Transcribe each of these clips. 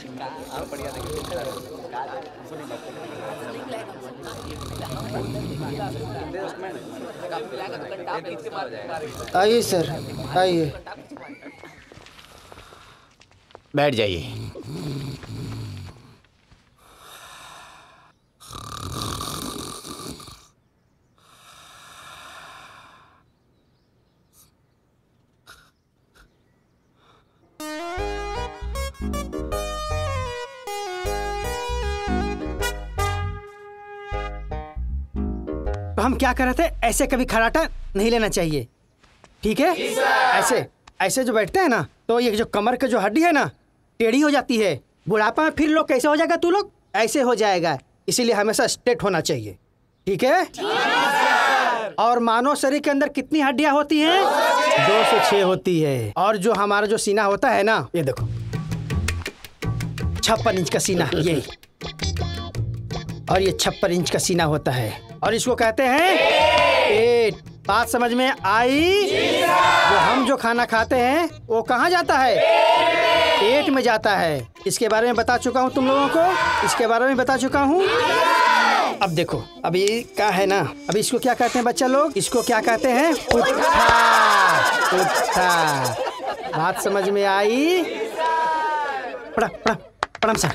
आइए सर, आइए। बैठ जाइए। तो हम क्या कर रहे थे, ऐसे कभी खर्राटा नहीं लेना चाहिए, ठीक है? ऐसे ऐसे जो बैठते हैं ना, तो ये जो कमर की जो हड्डी है ना, टेढ़ी हो जाती है। बुढ़ापा में फिर लोग कैसे हो जाएगा, तू लोग ऐसे हो जाएगा। इसीलिए हमेशा स्ट्रेट होना चाहिए, ठीक है? और मानव शरीर के अंदर कितनी हड्डियां होती हैं? 2 से 6 होती है। और जो हमारा जो सीना होता है ना, ये देखो 56 इंच का सीना, ये और ये 56 इंच का सीना होता है, और इसको कहते हैं पेट। बात समझ में आई? वो हम जो खाना खाते हैं वो कहाँ जाता है? पेट में जाता है। इसके बारे में बता चुका हूँ तुम लोगों को, इसके बारे में बता चुका हूँ। अब देखो, अब ये क्या है ना, अब इसको क्या कहते हैं बच्चा लोग? इसको क्या कहते हैं? पुट्ठा। पुट्ठा। बात समझ में आई? प्रणाम सर।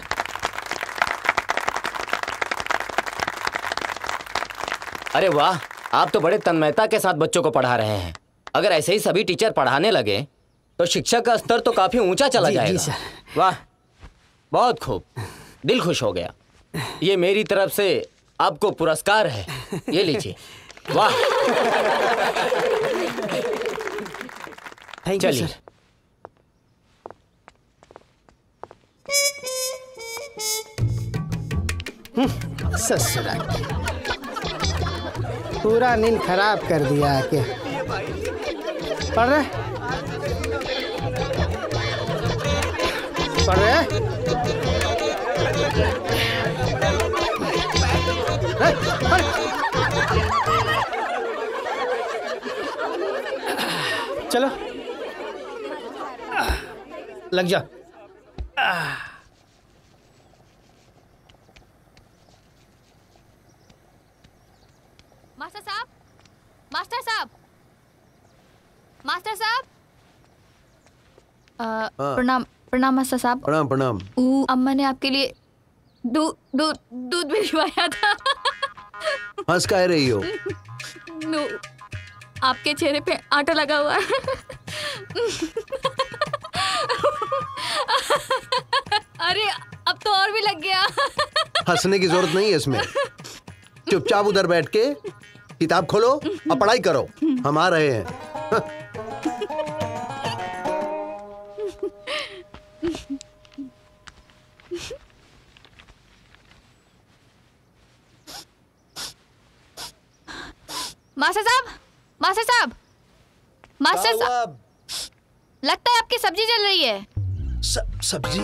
अरे वाह, आप तो बड़े तन्मयता के साथ बच्चों को पढ़ा रहे हैं। अगर ऐसे ही सभी टीचर पढ़ाने लगे तो शिक्षा का स्तर तो काफी ऊंचा चला जाएगा। जी सर। वाह, बहुत खूब, दिल खुश हो गया। ये मेरी तरफ से आपको पुरस्कार है, ये लीजिए। वाह, थैंक यू सर। ससुरा पूरा नींद खराब कर दिया आके। पढ़ रहे? पढ़ रहे? चलो लग जा। मास्टर साहब, मास्टर साहब, मास्टर साहब। प्रणाम प्रणाम मास्टर साहब। प्रणाम प्रणाम। अम्मा ने आपके लिए दूध भिजवाया था। हंस कह रही हो? आपके चेहरे पे आटा लगा हुआ है। अरे अब तो और भी लग गया। हंसने की जरूरत नहीं है इसमें। चुपचाप उधर बैठ के किताब खोलो और पढ़ाई करो, हम आ रहे हैं। मास्टर साहब, मास्टर साहब, मास्टर साहब, लगता है आपकी सब्जी जल रही है। सब्जी?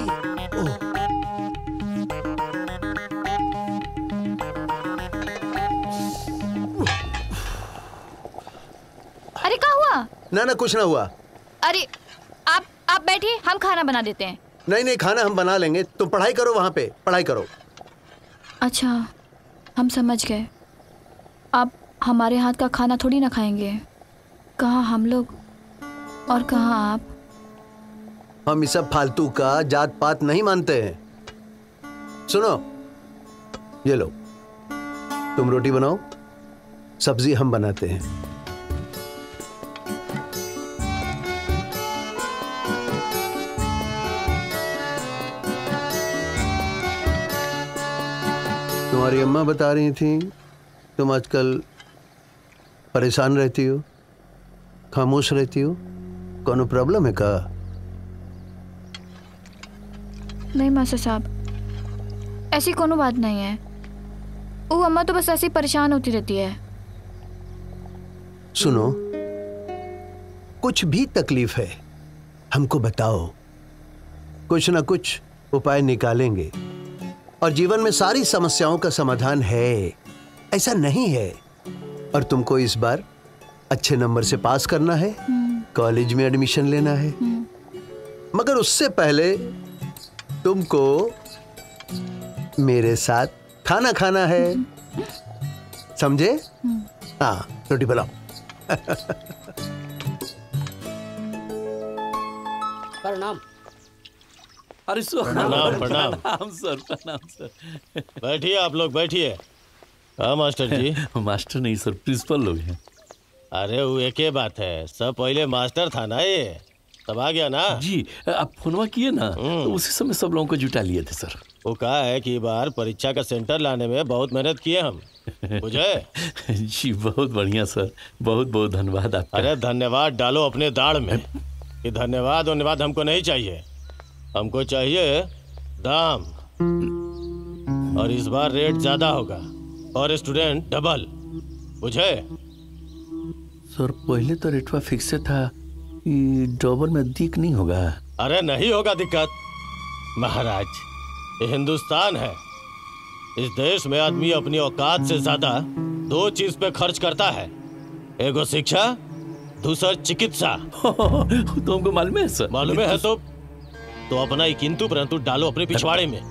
अरे क्या हुआ? ना कुछ ना हुआ। अरे आप बैठिए, हम खाना बना देते हैं। नहीं खाना हम बना लेंगे, तुम पढ़ाई करो, वहां पे पढ़ाई करो। अच्छा, हम समझ गए। आप हमारे हाथ का खाना थोड़ी ना खाएंगे। कहाँ हम लोग और कहाँ आप। हम इस सब फालतू का जात पात नहीं मानते हैं। सुनो, ये लो, तुम रोटी बनाओ, सब्जी हम बनाते हैं। तुम्हारी अम्मा बता रही थी तुम आजकल परेशान रहती हो, खामोश रहती हो, कोनो प्रॉब्लम है का? नहीं मास्टर साहब, ऐसी कोनो बात नहीं है। वो अम्मा तो बस ऐसी परेशान होती रहती है। सुनो, कुछ भी तकलीफ है हमको बताओ, कुछ ना कुछ उपाय निकालेंगे। और जीवन में सारी समस्याओं का समाधान है, ऐसा नहीं है। और तुमको इस बार अच्छे नंबर से पास करना है, कॉलेज में एडमिशन लेना है। मगर उससे पहले तुमको मेरे साथ खाना खाना है, समझे? हाँ, रोटी बनाओ। प्रणाम। अरे प्रणाम प्रणाम। प्रणाम सर। बैठिए आप लोग, बैठिए। हाँ मास्टर जी। मास्टर नहीं सर, प्रिंसिपल लोग हैं। अरे वो एक ही बात है, सब पहले मास्टर था ना, ये तब आ गया ना जी। आप फोनवा किए ना तो उसी समय सब लोगों को जुटा लिए थे सर। वो कहा है कि बार परीक्षा का सेंटर लाने में बहुत मेहनत किए हम, बुझे? जी बहुत बढ़िया सर, बहुत बहुत धन्यवाद आपका। अरे धन्यवाद डालो अपने दाढ़ में, कि धन्यवाद हमको नहीं चाहिए, हमको चाहिए दाम। और इस बार रेट ज्यादा होगा और स्टूडेंट डबल, बुझे? सर पहले तो रेटवा फिक्स था, ये डबल में दिक नहीं होगा? अरे नहीं होगा दिक्कत महाराज, ये हिंदुस्तान है। इस देश में आदमी अपनी औकात से ज्यादा दो चीज पे खर्च करता है, एगो शिक्षा, दूसरा चिकित्सा। तो हमको मालूम है सर। मालूम है तो अपना ही किंतु परंतु डालो अपने पिछवाड़े में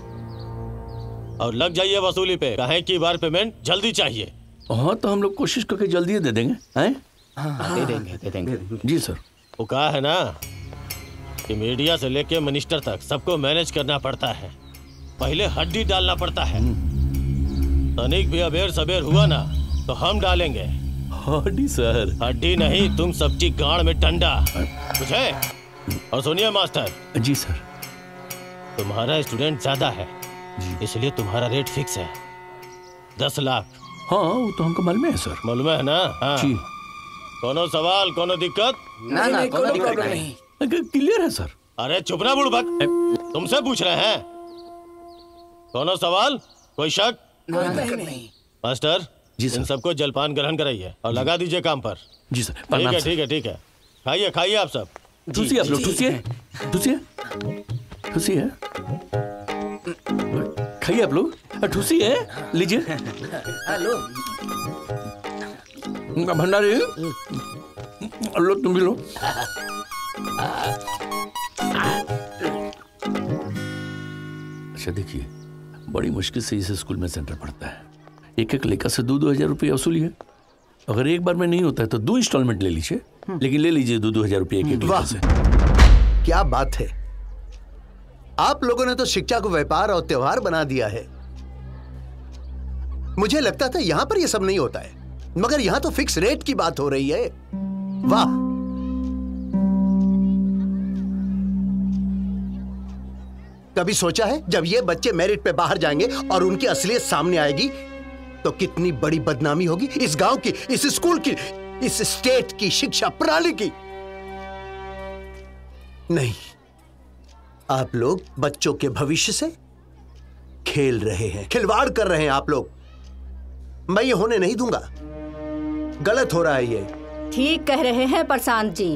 और लग जाइए वसूली पे, कहे की बार पेमेंट जल्दी चाहिए। हाँ तो हम लोग कोशिश करके जल्दी दे देंगे, हैं? हाँ, दे देंगे। जी सर। वो कहा है ना कि मीडिया से लेके मिनिस्टर तक सबको मैनेज करना पड़ता है, पहले हड्डी डालना पड़ता है। तनिक भी अबेर सबेर हुआ ना तो हम डालेंगे हड्डी सर। हड्डी नहीं, तुम सबकी गांड में डंडा, बुझे? और सुनिए मास्टर जी सर। तुम्हारा स्टूडेंट ज्यादा है, इसलिए तुम्हारा रेट फिक्स है 10 लाख। हाँ वो तो हमको मालूम है सर। मालूम है ना? हाँ। जी। कोनो सवाल, कोनो दिक्कत? ना कोई दिक्कत नहीं। क्लियर है सर। अरे चुप ना बुड़बक, तुमसे पूछ रहे हैं। कोनो सवाल, कोई शक? नहीं। मास्टर जी सर। इन सबको जलपान ग्रहण कराइए और लगा दीजिए काम पर। जी सर। ठीक है। खाइए आप सब। ठूसिए आप लोग, ठूसिए खाइए आप लोग, ठूसिए, लीजिए। हेलो भंडारी, लो तुम भी लो। अच्छा देखिए, बड़ी मुश्किल से इस स्कूल में सेंटर पड़ता है। एक लेकर से 2,000 रुपये वसूली है। अगर एक बार में नहीं होता है तो 2 इंस्टॉलमेंट ले लीजिए, लेकिन ले लीजिए 2,000 रुपये एक लेकर से। क्या बात है, आप लोगों ने तो शिक्षा को व्यापार और त्योहार बना दिया है। मुझे लगता था यहां पर यह सब नहीं होता है, मगर यहां तो फिक्स रेट की बात हो रही है। वाह, कभी सोचा है जब ये बच्चे मेरिट पे बाहर जाएंगे और उनकी असलियत सामने आएगी तो कितनी बड़ी बदनामी होगी इस गांव की, इस स्कूल की, इस स्टेट की शिक्षा प्रणाली की? नहीं, आप लोग बच्चों के भविष्य से खेल रहे हैं, खिलवाड़ कर रहे हैं आप लोग। मैं ये होने नहीं दूंगा, गलत हो रहा है ये। ठीक कह रहे हैं प्रशांत जी,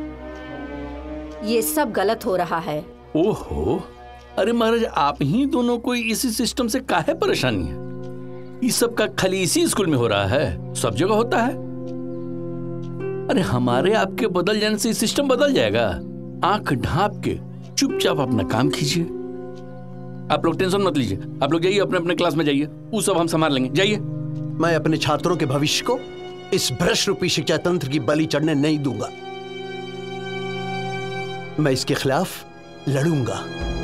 ये सब गलत हो रहा है। ओहो, अरे महाराज, आप ही दोनों को इसी सिस्टम से काहे परेशानी है? इस सब का खाली इसी स्कूल में हो रहा है? सब जगह होता है। अरे हमारे आपके बदल जाने से सिस्टम बदल जाएगा। आंख ढांप के चुपचाप अपना काम कीजिए। आप लोग टेंशन मत लीजिए, आप लोग जाइए अपने अपने क्लास में जाइए, वो सब हम संभाल लेंगे, जाइए। मैं अपने छात्रों के भविष्य को इस भ्रष्ट रूपी शिक्षा तंत्र की बलि चढ़ने नहीं दूंगा। मैं इसके खिलाफ लड़ूंगा।